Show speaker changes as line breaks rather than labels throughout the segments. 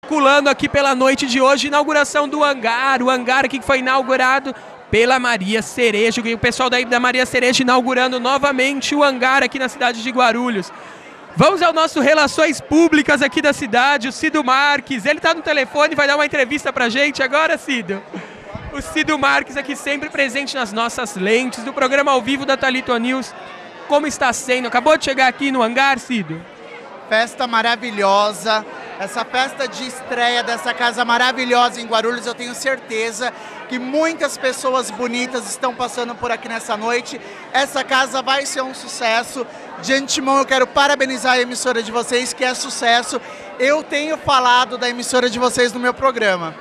circulando aqui pela noite de hoje, inauguração do hangar, o hangar aqui que foi inaugurado pela Maria Cereja, o pessoal da Maria Cereja inaugurando novamente o hangar aqui na cidade de Guarulhos. Vamos ao nosso Relações Públicas aqui da cidade, o Cido Marques, ele está no telefone, vai dar uma entrevista pra gente agora, Cido. O Cido Marques aqui sempre presente nas nossas lentes do programa ao vivo da Thalito News. Como está sendo? Acabou de chegar aqui no hangar, Cido?
Festa maravilhosa, essa festa de estreia dessa casa maravilhosa em Guarulhos, eu tenho certeza que muitas pessoas bonitas estão passando por aqui nessa noite. Essa casa vai ser um sucesso. De antemão eu quero parabenizar a emissora de vocês, que é sucesso. Eu tenho falado da emissora de vocês no meu programa.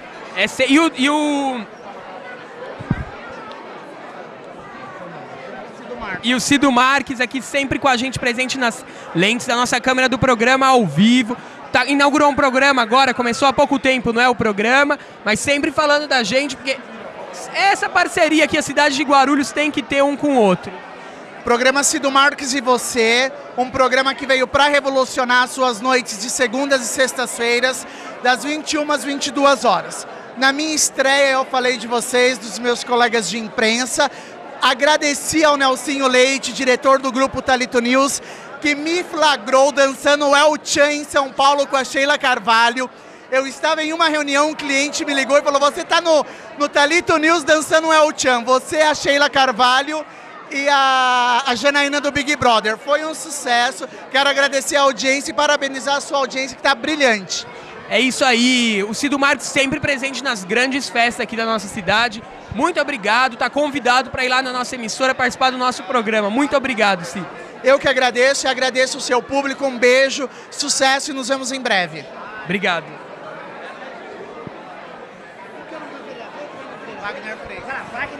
E o Cido Marques aqui sempre com a gente presente nas lentes da nossa câmera do programa ao vivo. Inaugurou um programa agora, começou há pouco tempo, não é o programa, mas sempre falando da gente, porque essa parceria que a cidade de Guarulhos tem que ter um com o outro.
Programa Cido Marques e Você, um programa que veio para revolucionar as suas noites de segundas e sextas-feiras, das 21 às 22 horas. Na minha estreia eu falei de vocês, dos meus colegas de imprensa. Agradeci ao Nelsinho Leite, diretor do grupo Thalito News, que me flagrou dançando o El Chan em São Paulo com a Sheila Carvalho. Eu estava em uma reunião, um cliente me ligou e falou: você está no Thalito News dançando o El Chan, você é a Sheila Carvalho e a Janaína do Big Brother. Foi um sucesso, quero agradecer a audiência e parabenizar a sua audiência que está brilhante.
É isso aí, o Cido Marques sempre presente nas grandes festas aqui da nossa cidade. Muito obrigado, está convidado para ir lá na nossa emissora participar do nosso programa. Muito obrigado, Cido.
Eu que agradeço e agradeço o seu público, um beijo, sucesso e nos vemos em breve.
Obrigado.
Wagner Freitas.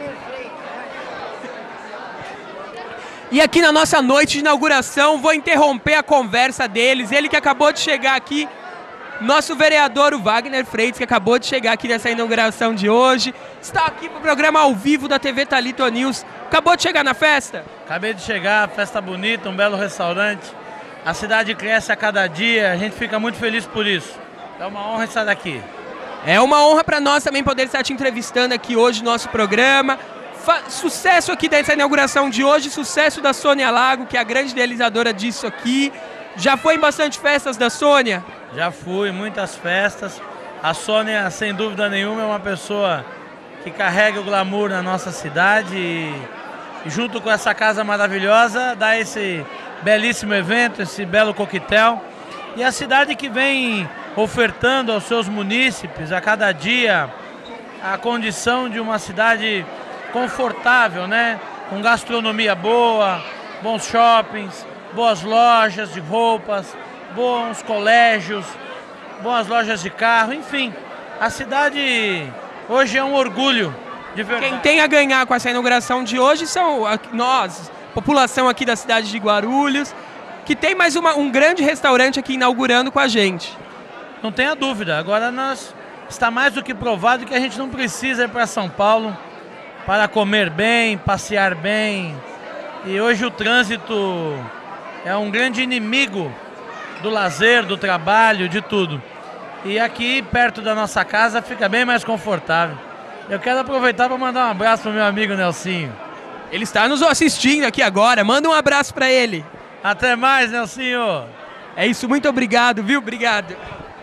E aqui na nossa noite de inauguração, vou interromper a conversa deles, ele que acabou de chegar aqui, nosso vereador, o Wagner Freitas, que acabou de chegar aqui nessa inauguração de hoje, está aqui para o programa ao vivo da TV Thalito News. Acabou de chegar na festa?
Acabei de chegar, festa bonita, um belo restaurante. A cidade cresce a cada dia, a gente fica muito feliz por isso. É uma honra estar aqui.
É uma honra para nós também poder estar te entrevistando aqui hoje no nosso programa. Sucesso aqui dessa inauguração de hoje, sucesso da Sônia Lago, que é a grande idealizadora disso aqui. Já foi em bastante festas da Sônia?
Já fui, muitas festas. A Sônia, sem dúvida nenhuma, é uma pessoa que carrega o glamour na nossa cidade e junto com essa casa maravilhosa, dá esse belíssimo evento, esse belo coquetel. E a cidade que vem ofertando aos seus munícipes a cada dia a condição de uma cidade confortável, né? Com gastronomia boa, bons shoppings, boas lojas de roupas, bons colégios, boas lojas de carro, enfim. A cidade hoje é um orgulho, de verdade.
Quem tem a ganhar com essa inauguração de hoje são nós, população aqui da cidade de Guarulhos, que tem mais um grande restaurante aqui inaugurando com a gente.
Não tenha dúvida, agora está mais do que provado que a gente não precisa ir para São Paulo para comer bem, passear bem. E hoje o trânsito é um grande inimigo do lazer, do trabalho, de tudo. E aqui, perto da nossa casa, fica bem mais confortável. Eu quero aproveitar para mandar um abraço para o meu amigo Nelsinho.
Ele está nos assistindo aqui agora, manda um abraço para ele.
Até mais, Nelsinho.
É isso, muito obrigado, viu? Obrigado.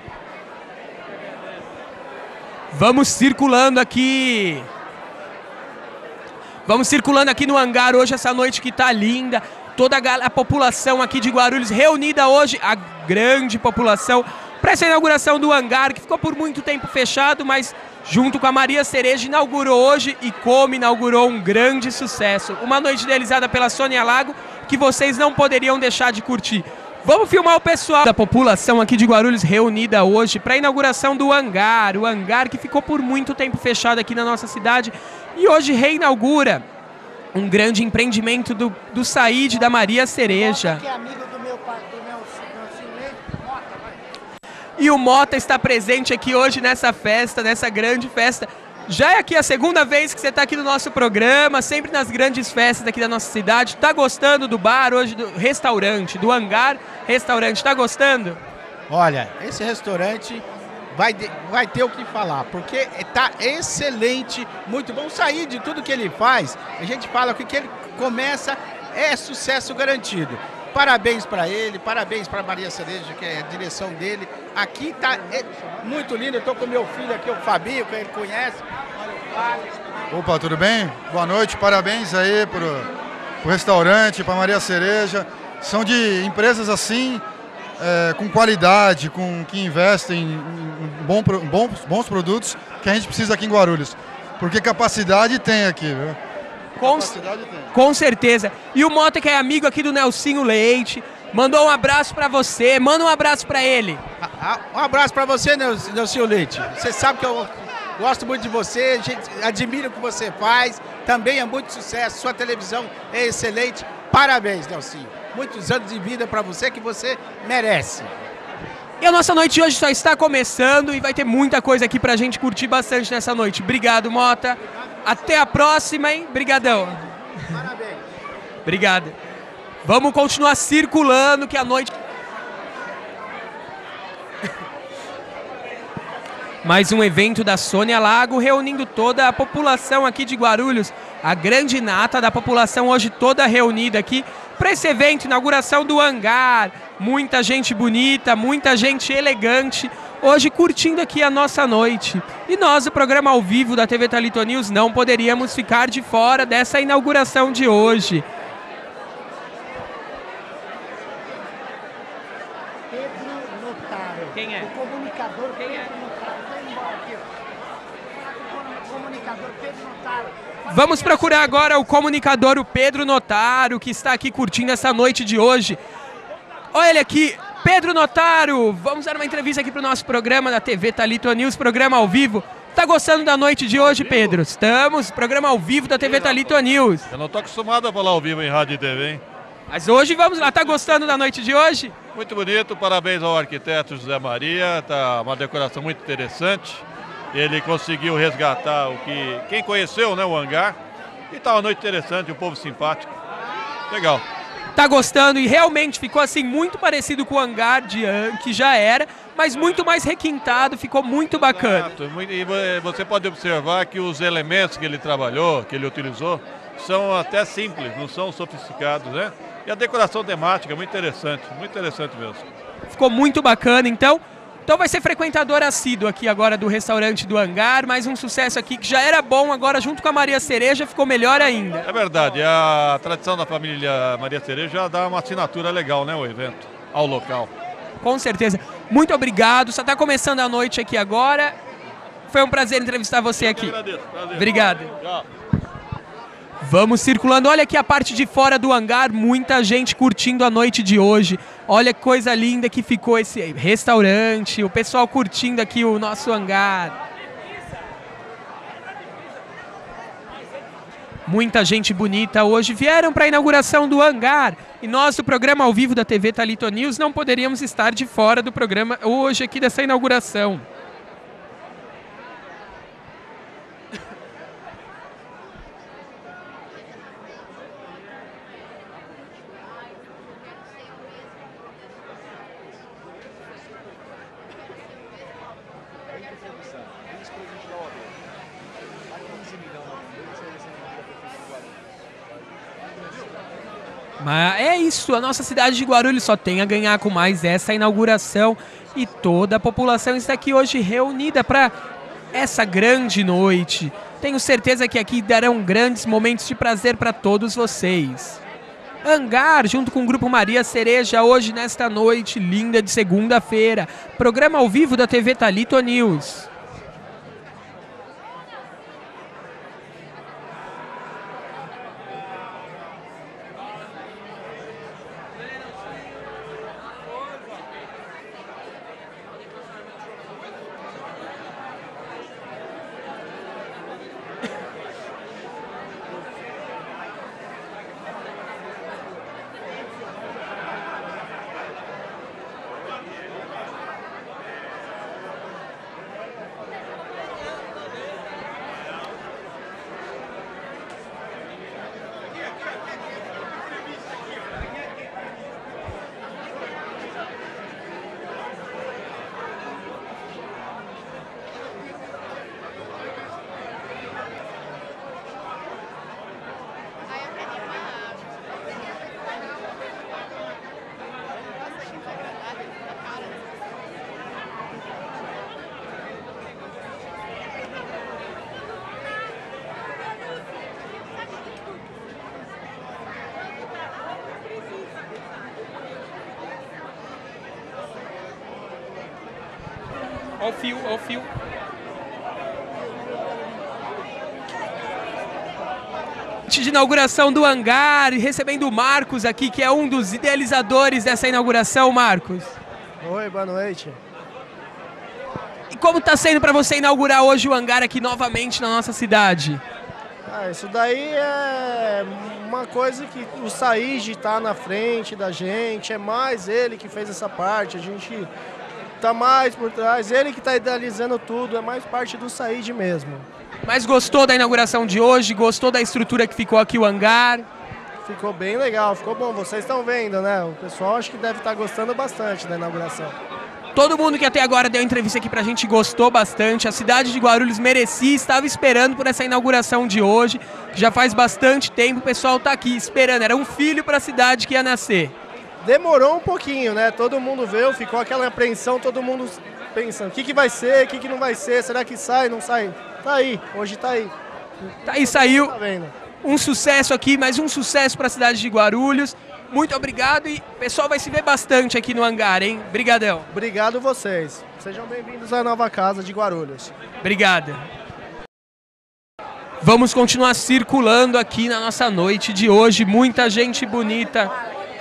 Vamos circulando aqui. Vamos circulando aqui no hangar hoje, essa noite que tá linda. Toda a população aqui de Guarulhos reunida hoje, a grande população, para essa inauguração do hangar, que ficou por muito tempo fechado, mas junto com a Maria Cereja inaugurou hoje e como inaugurou um grande sucesso. Uma noite idealizada pela Sônia Lago, que vocês não poderiam deixar de curtir. Vamos filmar o pessoal da população aqui de Guarulhos reunida hoje para a inauguração do hangar. O hangar que ficou por muito tempo fechado aqui na nossa cidade e hoje reinaugura um grande empreendimento do Said, da Maria Cereja.
Que é amigo do meu Mota.
E o Mota está presente aqui hoje nessa festa, nessa grande festa. Já é aqui a segunda vez que você está aqui no nosso programa, sempre nas grandes festas aqui da nossa cidade. Tá gostando do bar hoje, do restaurante, do hangar restaurante? Tá gostando?
Olha, esse restaurante vai ter o que falar, porque está excelente, muito bom. Sair de tudo que ele faz, a gente fala que o que ele começa é sucesso garantido. Parabéns para ele, parabéns para Maria Cereja, que é a direção dele. Aqui está muito lindo, eu estou com meu filho aqui, o Fabinho, que ele conhece.
Opa, tudo bem? Boa noite, parabéns aí pro restaurante, para Maria Cereja. São de empresas assim, com qualidade, que investem em bons produtos que a gente precisa aqui em Guarulhos. Porque capacidade tem aqui, viu?
Com certeza. E o Mota, que é amigo aqui do Nelsinho Leite, mandou um abraço para você. Manda um abraço para ele.
Um abraço para você, Nelsinho Leite. Você sabe que eu gosto muito de você, admiro o que você faz. Também é muito sucesso. Sua televisão é excelente. Parabéns, Nelsinho. Muitos anos de vida para você que você merece.
E a nossa noite de hoje só está começando e vai ter muita coisa aqui pra gente curtir bastante nessa noite. Obrigado, Mota. Até a próxima, hein? Brigadão.
Parabéns.
Obrigado. Vamos continuar circulando que a noite... Mais um evento da Sônia Lago, reunindo toda a população aqui de Guarulhos. A grande nata da população hoje toda reunida aqui para esse evento, inauguração do hangar. Muita gente bonita, muita gente elegante, hoje curtindo aqui a nossa noite. E nós, o programa ao vivo da TV Thalito News, não poderíamos ficar de fora dessa inauguração de hoje.
Pedro Notaro.
Quem é?
O comunicador.
Quem é?
Pedro Notaro. Vai embora aqui, ó. O comunicador Pedro Notaro.
Vamos procurar agora o comunicador, o Pedro Notaro, que está aqui curtindo essa noite de hoje. Olha ele aqui, Pedro Notaro. Vamos dar uma entrevista aqui para o nosso programa da TV Thalito News, programa ao vivo. Tá gostando da noite de hoje, Pedro? Estamos, programa ao vivo da TV Thalito News.
Eu não tô acostumado a falar ao vivo em rádio e TV, hein?
Mas hoje vamos lá, tá gostando da noite de hoje?
Muito bonito, parabéns ao arquiteto José Maria, tá uma decoração muito interessante. Ele conseguiu resgatar quem conheceu, né, o hangar. E tá uma noite interessante, um povo simpático. Legal.
Tá gostando e realmente ficou assim muito parecido com o hangar que já era, mas muito mais requintado, ficou muito bacana.
Exato. E você pode observar que os elementos que ele trabalhou, que ele utilizou, são até simples, não são sofisticados, né? E a decoração temática é muito interessante mesmo.
Ficou muito bacana, então vai ser frequentador assíduo aqui agora do restaurante do hangar, mais um sucesso aqui que já era bom, agora junto com a Maria Cereja ficou melhor ainda.
É verdade, a tradição da família Maria Cereja já dá uma assinatura legal, né, o evento, ao local.
Com certeza. Muito obrigado, só está começando a noite aqui agora. Foi um prazer entrevistar você aqui.
Eu agradeço, prazer.
Obrigado.
Tchau.
Vamos circulando, olha aqui a parte de fora do hangar, muita gente curtindo a noite de hoje. Olha que coisa linda que ficou esse restaurante, o pessoal curtindo aqui o nosso hangar. Muita gente bonita hoje vieram para a inauguração do hangar. E nós do programa ao vivo da TV Thalito News não poderíamos estar de fora do programa hoje aqui dessa inauguração. Mas é isso, a nossa cidade de Guarulhos só tem a ganhar com mais essa inauguração e toda a população está aqui hoje reunida para essa grande noite. Tenho certeza que aqui darão grandes momentos de prazer para todos vocês. Hangar, junto com o Grupo Maria Cereja, hoje nesta noite linda de segunda-feira. Programa ao vivo da TV Thalito News. Ó o fio, ó o fio. De inauguração do hangar, recebendo o Marcos aqui, que é um dos idealizadores dessa inauguração. Marcos.
Oi, boa noite.
E como está sendo para você inaugurar hoje o hangar aqui novamente na nossa cidade?
Isso daí é uma coisa que o Said está na frente da gente, é mais ele que fez essa parte, a gente está mais por trás, ele que está idealizando tudo, é mais parte do Said mesmo.
Mas gostou da inauguração de hoje? Gostou da estrutura que ficou aqui o hangar?
Ficou bem legal, ficou bom. Vocês estão vendo, né? O pessoal acho que deve estar gostando bastante da inauguração.
Todo mundo que até agora deu entrevista aqui pra gente gostou bastante. A cidade de Guarulhos merecia, estava esperando por essa inauguração de hoje. Já faz bastante tempo, o pessoal tá aqui esperando. Era um filho para a cidade que ia nascer.
Demorou um pouquinho, né? Todo mundo viu, ficou aquela apreensão, todo mundo pensando, o que vai ser, o que não vai ser, será que sai, não sai? Tá aí, hoje tá aí.
Tá aí, saiu.
Tá vendo?
Um sucesso aqui, mais um sucesso para a cidade de Guarulhos. Muito obrigado e o pessoal vai se ver bastante aqui no hangar, hein? Brigadão.
Obrigado vocês. Sejam bem-vindos à nova casa de Guarulhos.
Obrigado. Vamos continuar circulando aqui na nossa noite de hoje. Muita gente bonita.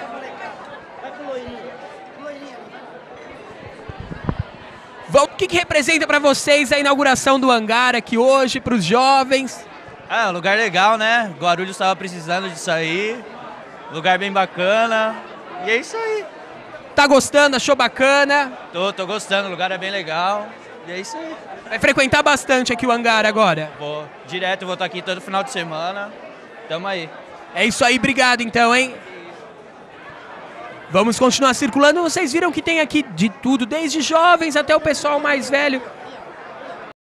O que representa para vocês a inauguração do hangar aqui hoje, para os jovens?
Um lugar legal, né? Guarulhos estava precisando disso aí. Lugar bem bacana. E é isso aí.
Tá gostando? Achou bacana?
Tô gostando, o lugar é bem legal. E é isso aí.
Vai frequentar bastante aqui o hangar agora?
Vou estar aqui todo final de semana. Tamo aí.
É isso aí, obrigado então, hein? Vamos continuar circulando. Vocês viram que tem aqui de tudo, desde jovens até o pessoal mais velho.